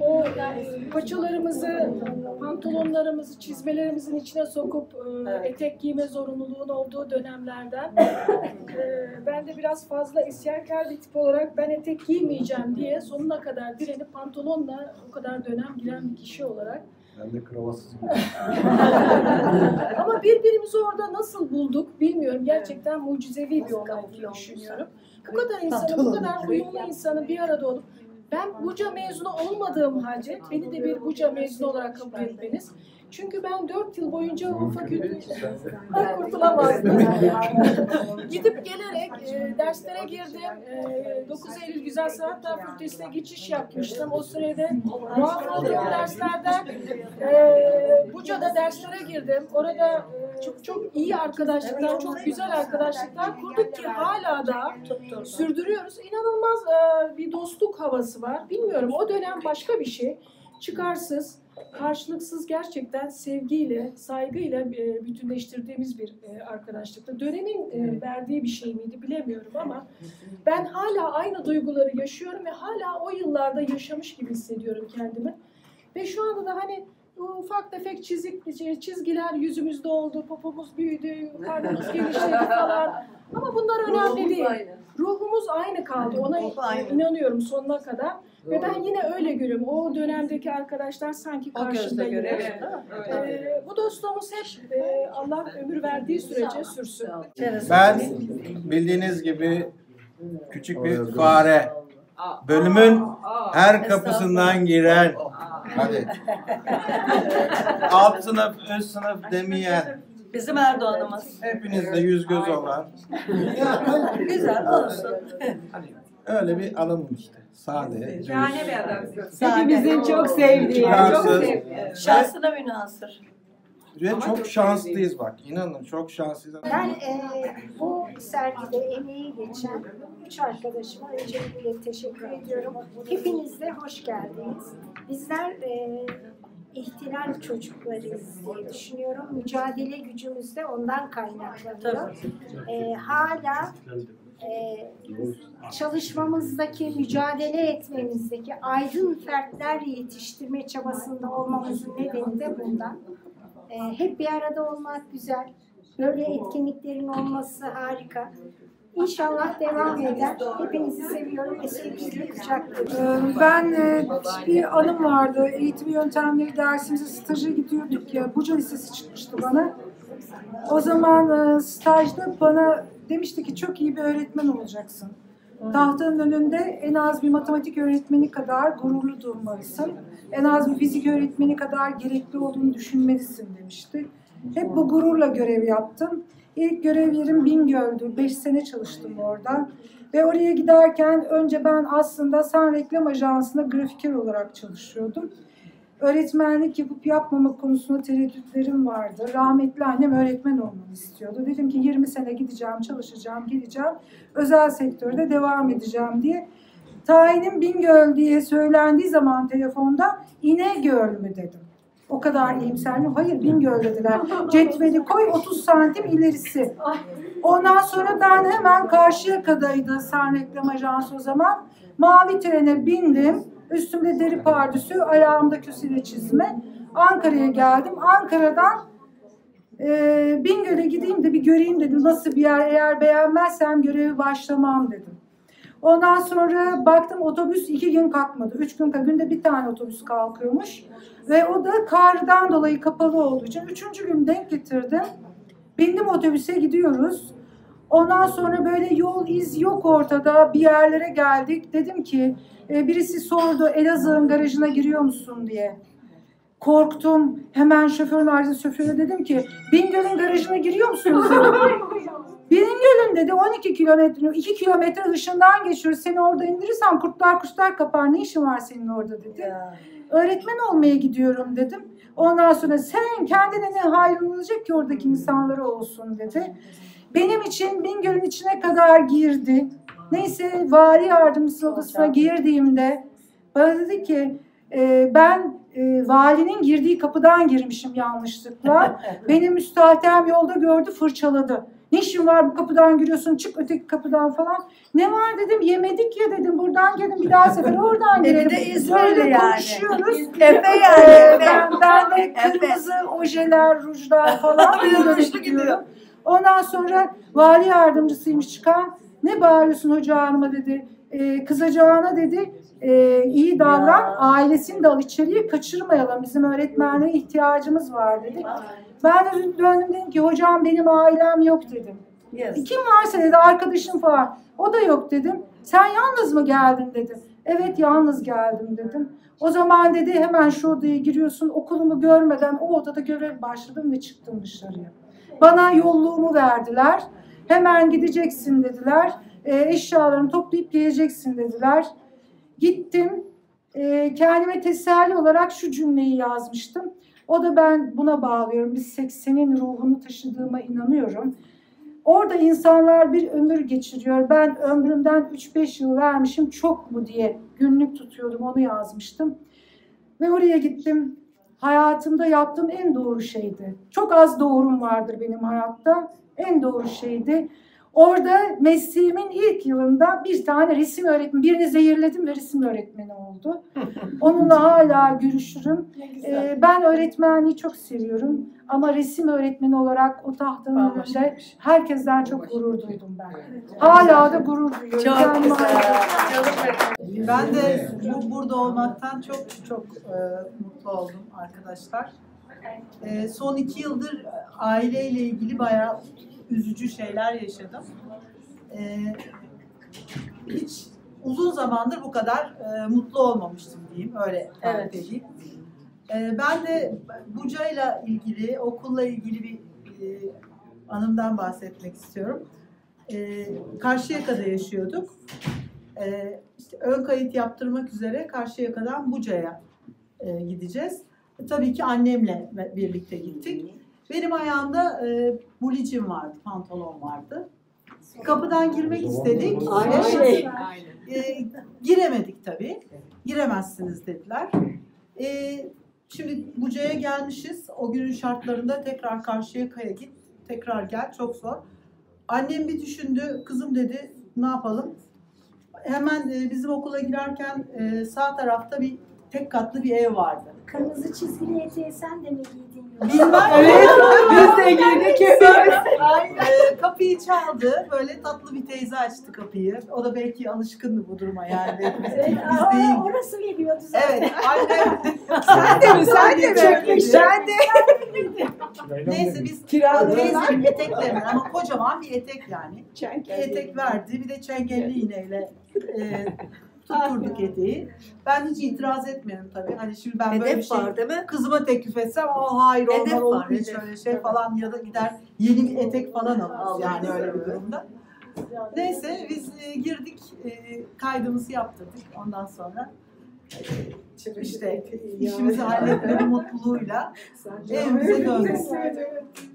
o paçalarımızı, pantolonlarımızı, çizmelerimizin içine sokup etek giyme zorunluluğun olduğu dönemlerden ben de biraz fazla isyankar bir tip olarak ben etek giymeyeceğim diye sonuna kadar direnip pantolonla o kadar dönem giren bir kişi olarak. Ben de kravatsız Ama birbirimizi orada nasıl bulduk bilmiyorum. Gerçekten mucizevi bir olay diye düşünüyorum. Bu kadar insanın, bu kadar uyumlu insanın bir arada olup ben Buca mezunu olmadığım halde beni de bir Buca mezunu olarak kabul etmeniz. Çünkü ben 4 yıl boyunca o fakülteden kurtulamazdım. Gidip gelerek derslere girdim. 9 Eylül Güzel Sanatlar Fakültesi'ne geçiş yapmıştım. O sürede muaf olduğum derslerden Buca'da derslere girdim. Orada çok iyi arkadaşlıklar, çok güzel arkadaşlıklar kurduk ki hala da sürdürüyoruz. İnanılmaz bir dostluk havası var. Bilmiyorum, o dönem başka bir şey. Çıkarsız, karşılıksız, gerçekten sevgiyle, saygıyla bütünleştirdiğimiz bir arkadaşlıkta. Dönemin verdiği bir şey miydi bilemiyorum ama ben hala aynı duyguları yaşıyorum ve hala o yıllarda yaşamış gibi hissediyorum kendimi. Ve şu anda da hani ufak tefek çizgiler yüzümüzde oldu, popomuz büyüdü, karnımız genişledi falan. Ama bunlar önemli değil. Ruhumuz aynı kaldı. Ona inanıyorum sonuna kadar. Ve ben yine öyle görüyorum. O dönemdeki arkadaşlar sanki karşımda yine. Bu dostluğumuz hep Allah ömür verdiği sürece sürsün. Ben bildiğiniz gibi küçük bir fare. Bölümün her kapısından giren, hadi alt sınıf, üst sınıf demeyen, bizim Erdoğan'ımız. hepinizde yüz göz olan. Güzel olsun. Öyle bir adamım işte. Sade. Yani bir adam. Hepimizin çok sevdiği. Şanssız. Şansına münhasır. Ve çok şanslıyız bak. İnanın çok şanslıyız. Ben bu sergide emeği geçen 3 arkadaşıma öncelikle teşekkür ediyorum. Hepiniz de hoş geldiniz. Bizler ihtilal çocuklarıyız diye düşünüyorum. Mücadele gücümüz de ondan kaynaklanıyor. Hala çalışmamızdaki, mücadele etmemizdeki aydın fertler yetiştirme çabasında olmamızın nedeni de bundan. Hep bir arada olmak güzel. Böyle etkinliklerin olması harika. İnşallah devam eder. Hepinizi seviyorum ve sevgiyle kucaklıyorum. Ben bir anım vardı. Eğitim yöntemleri dersimize staja gidiyorduk ya. Buca Lisesi çıkmıştı bana. O zaman stajda bana demişti ki çok iyi bir öğretmen olacaksın. Tahtanın önünde en az bir matematik öğretmeni kadar gururlu durmalısın. En az bir fizik öğretmeni kadar gerekli olduğunu düşünmelisin demişti. Hep bu gururla görev yaptım. İlk görev yerim Bingöl'dü. 5 sene çalıştım orada. Ve oraya giderken önce ben aslında San Reklam Ajansı'nda grafiker olarak çalışıyordum. Öğretmenlik yapıp yapmamak konusunda tereddütlerim vardı. Rahmetli annem öğretmen olmamı istiyordu. Dedim ki 20 sene gideceğim, çalışacağım, geleceğim. Özel sektörde devam edeceğim diye. Tayinim Bingöl diye söylendiği zaman telefonda İnegöl mü dedim. O kadar iyimser mi? Hayır, Bingöl dediler. Cetveli koy 30 santim ilerisi. Ondan sonra ben hemen Karşıyaka'daydı San Reklam Ajansı o zaman. Mavi trene bindim. Üstümde deri pardüsü, ayağımda kösele çizme. Ankara'ya geldim. Ankara'dan Bingöl'e gideyim de bir göreyim dedim. Nasıl bir yer? Eğer beğenmezsem görevi başlamam dedim. Ondan sonra baktım otobüs 2 gün kalkmadı. 3 gün günde bir tane otobüs kalkıyormuş. Ve o da kardan dolayı kapalı olduğu için 3. gün denk getirdim. Bindim otobüse gidiyoruz. Ondan sonra böyle yol iz yok ortada bir yerlere geldik. Dedim ki birisi sordu Elazığ'ın garajına giriyor musun diye. Korktum. Hemen şoförün ardından şoföre dedim ki Bingöl'ün garajına giriyor musunuz? Bingöl'ün dedi 12 kilometre, 2 kilometre dışından geçiyoruz. Seni orada indirirsem kurtlar kuşlar kapar. Ne işin var senin orada dedi. Öğretmen olmaya gidiyorum dedim. Ondan sonra sen kendine ne hayrın olacak ki oradaki insanlara olsun dedi. Benim için Bingöl'ün içine kadar girdi. Neyse vali yardımcısı odasına girdiğimde bana dedi ki ben valinin girdiği kapıdan girmişim yanlışlıkla. Benim müstahdem yolda gördü fırçaladı. Ne işin var bu kapıdan giriyorsun, çık öteki kapıdan falan. Ne var dedim, yemedik ya dedim, buradan gelin bir daha sefer oradan girelim. Bir de İzmirli Böyle yani. konuşuyoruz. Efe yani. Efe. Ben de kırmızı ojeler, rujlar falan böyle gidiyorum. Ondan sonra vali yardımcısıymış çıkan. Ne bağırıyorsun hoca hanıma dedi. Kızacağına dedi. İyi davran, ailesini de al içeriye, kaçırmayalım. Bizim öğretmenlere ihtiyacımız var dedi. Ben de döndüm dedim ki hocam benim ailem yok dedim. Yes. Kim varsa dedi arkadaşım falan. O da yok dedim. Sen yalnız mı geldin dedi. Evet yalnız geldim dedim. O zaman dedi hemen şu odaya giriyorsun. Okulumu görmeden o odada görev başladım ve çıktım dışarıya. Bana yolluğumu verdiler. Hemen gideceksin dediler. Eşyalarını toplayıp geleceksin dediler. Gittim. Kendime teselli olarak şu cümleyi yazmıştım. O da ben buna bağlıyorum. Biz 80'in ruhunu taşıdığıma inanıyorum. Orada insanlar bir ömür geçiriyor. Ben ömrümden 3-5 yıl vermişim çok mu diye günlük tutuyordum, onu yazmıştım. Ve oraya gittim. Hayatımda yaptığım en doğru şeydi. Çok az doğrum vardır benim hayatta. En doğru şeydi. Orada mesleğimin ilk yılında bir tane resim öğretmeni, birini zehirledim ve resim öğretmeni oldu. Onunla hala görüşürüm. Ben öğretmenliği çok seviyorum. Ama resim öğretmeni olarak o tahtanın önünde herkesten çok gurur duydum ben. Hala da gurur duyuyorum. Çok güzel. Ben de burada olmaktan çok mutlu oldum arkadaşlar. Son 2 yıldır aileyle ilgili bayağı üzücü şeyler yaşadım. Hiç uzun zamandır bu kadar mutlu olmamıştım diyeyim, öyle tarif edeyim. Ben de Buca'yla ilgili, okulla ilgili bir anımdan bahsetmek istiyorum. Karşıyaka'da yaşıyorduk. İşte ön kayıt yaptırmak üzere Karşıyaka'dan Buca'ya gideceğiz. Tabii ki annemle birlikte gittik. Benim ayağımda bulicim vardı, pantolon vardı. Kapıdan girmek istedik. Giremedik tabii. Giremezsiniz dediler. Şimdi Buca'ya gelmişiz. O günün şartlarında tekrar Karşıyaka'ya git, tekrar gel, çok zor. Annem bir düşündü, kızım dedi, ne yapalım? Hemen bizim okula girerken sağ tarafta bir tek katlı bir ev vardı. Kırmızı çizgili eteği sen de mi giydin? Bilmem. Evet, biz de girdik hepimiz. Kapıyı çaldı. Böyle tatlı bir teyze açtı kapıyı. O da belki alışkındı bu duruma yani. Biz değil. Orası veriyordu zaten. Evet. Annem. Sen de mi? Sen de mi? Sen de. Neyse biz teyzenin eteklerini ama kocaman bir etek yani. Bir etek verdi. Bir de çengelli iğneyle tutturduk eteği. Ben hiç itiraz etmiyorum tabii. Hani şimdi ben böyle bir şey Hedef var değil mi? kızıma teklif etsem hayır Hedef olmaz var, olur hiç hedef. öyle şey falan ya da gider yeni bir etek falan alırız yani öyle bir durumda. Neyse biz girdik, kaydımızı yaptırdık. Ondan sonra işte işimizi halletmenin mutluluğuyla evimize döndük.